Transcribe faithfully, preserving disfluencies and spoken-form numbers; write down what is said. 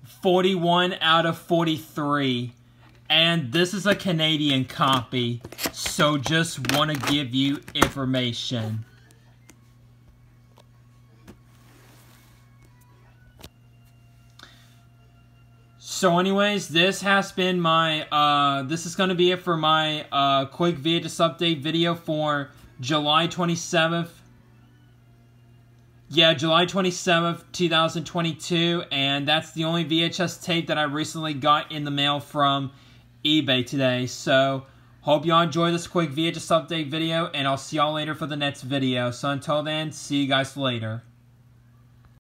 forty-one out of forty-three. And this is a Canadian copy, so just want to give you information. So anyways, this has been my, uh, this is going to be it for my uh, quick V H S update video for July twenty-seventh. Yeah, July twenty-seventh, two thousand twenty-two, and that's the only V H S tape that I recently got in the mail from eBay today. So, hope y'all enjoy this quick V H S update video, and I'll see y'all later for the next video. So until then, see you guys later.